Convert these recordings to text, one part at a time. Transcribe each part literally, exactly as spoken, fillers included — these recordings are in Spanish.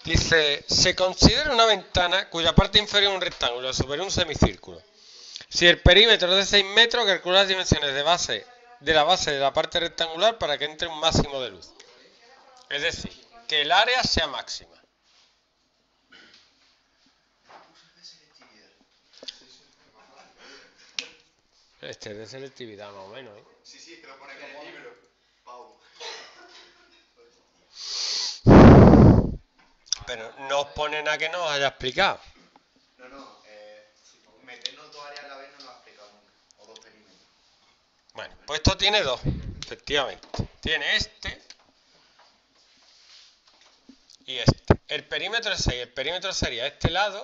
Dice, se considera una ventana cuya parte inferior es un rectángulo y superior un semicírculo. Si el perímetro es de seis metros, calcula las dimensiones de base de la base de la parte rectangular para que entre un máximo de luz. Es decir, que el área sea máxima. Este es de selectividad más o menos, ¿eh? Sí, sí, que lo pone en el libro. Pau. Pero no os pone nada que no os haya explicado. No, no, eh, meternos dos áreas a la vez no lo ha explicado nunca. O dos perímetros. Bueno, pues esto tiene dos, efectivamente. Tiene este y este. El perímetro es seis. El perímetro sería este lado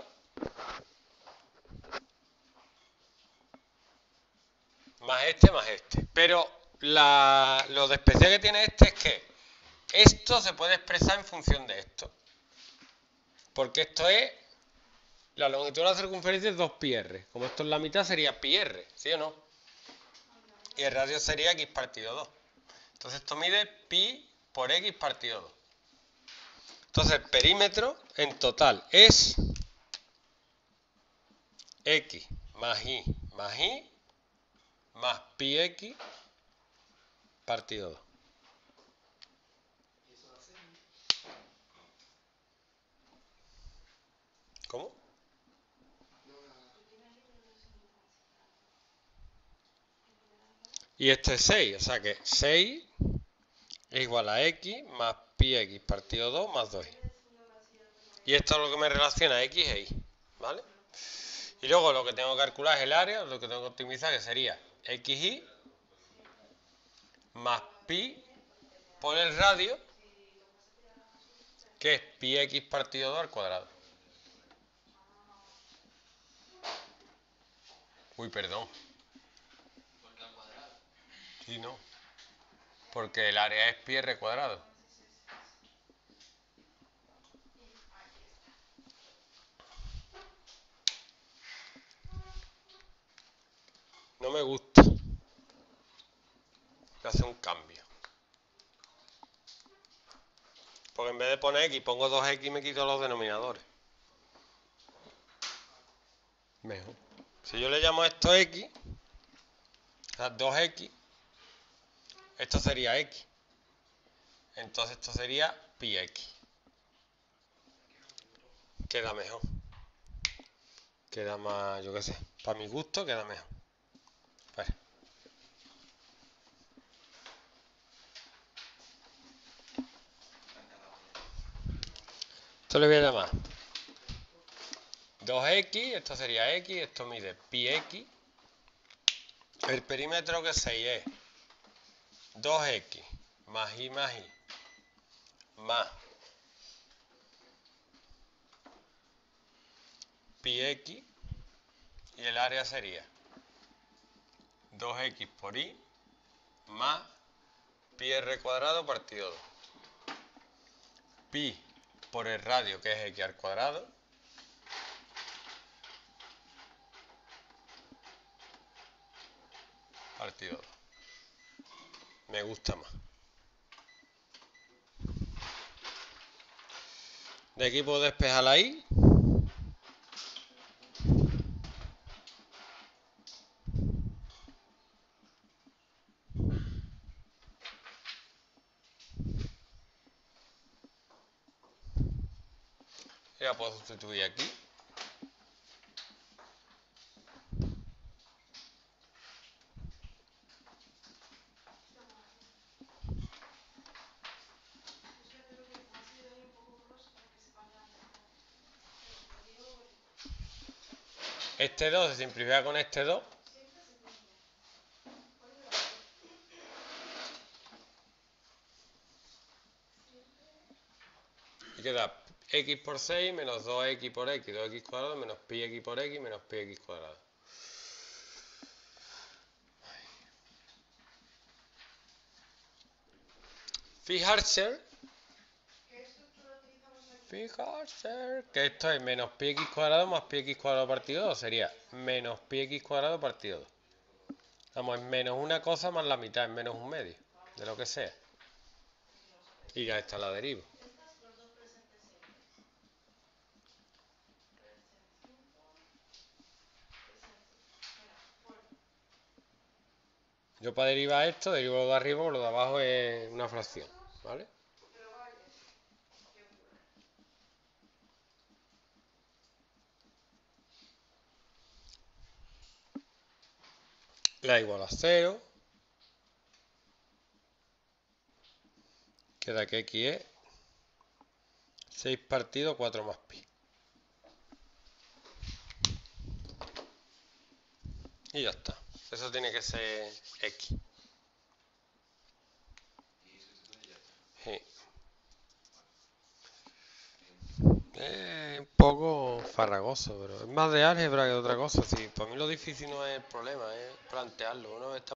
más este más este. Pero la, lo de especial que tiene este es que esto se puede expresar en función de esto. Porque esto es la longitud de la circunferencia es dos pi r. Como esto es la mitad sería pi r, ¿sí o no? Y el radio sería x partido dos. Entonces esto mide pi por x partido dos. Entonces el perímetro en total es x más y más y más pi x partido dos. ¿Cómo? Y este es seis, o sea que seis es igual a x más pi x partido dos más dos y. Y esto es lo que me relaciona x e y, ¿vale? Y luego lo que tengo que calcular es el área, lo que tengo que optimizar, que sería xy más pi por el radio, que es pi x partido dos al cuadrado. Uy, perdón. ¿Por qué al cuadrado? Sí, no. Porque el área es pi r cuadrado. No me gusta. Voy a hacer un cambio. Porque en vez de poner x, pongo dos x y me quito los denominadores. Mejor. Si yo le llamo a esto x, o sea, dos x, esto sería x. Entonces esto sería pi x. Queda mejor. Queda más, yo qué sé, para mi gusto queda mejor. Pues. Esto le voy a llamar dos x, esto sería x, esto mide pi x. El perímetro que es seis es dos x más y más y más pi x, y el área sería dos x por y más pi r cuadrado partido dos. Pi por el radio, que es x al cuadrado, partido dos. Me gusta más. De aquí puedo despejar la y. Ya puedo sustituir aquí. Este dos se simplifica con este dos. Y queda x por seis menos dos x por x, dos x cuadrado menos pi x por x menos pi x cuadrado. Fijarse, fijarse que esto es menos pi x cuadrado más pi x cuadrado partido dos. Sería menos pi x cuadrado partido dos. Vamos, es menos una cosa más la mitad, es menos un medio, de lo que sea. Y ya está la deriva. Yo para derivar esto, derivo lo de arriba, o lo de abajo es una fracción, ¿vale? La igual a cero. Queda que x es seis partido cuatro más pi. Y ya está. Eso tiene que ser x. Sí. Es un poco farragoso, pero es más de álgebra que de otra cosa. Sí, para mí lo difícil no es el problema, es plantearlo. Uno está